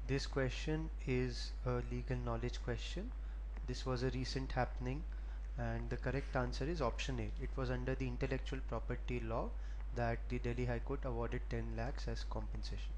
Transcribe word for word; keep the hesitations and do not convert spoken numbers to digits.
This question is a legal knowledge question. This was a recent happening, and the correct answer is option A. It was under the intellectual property law that the Delhi High Court awarded ten lakhs as compensation.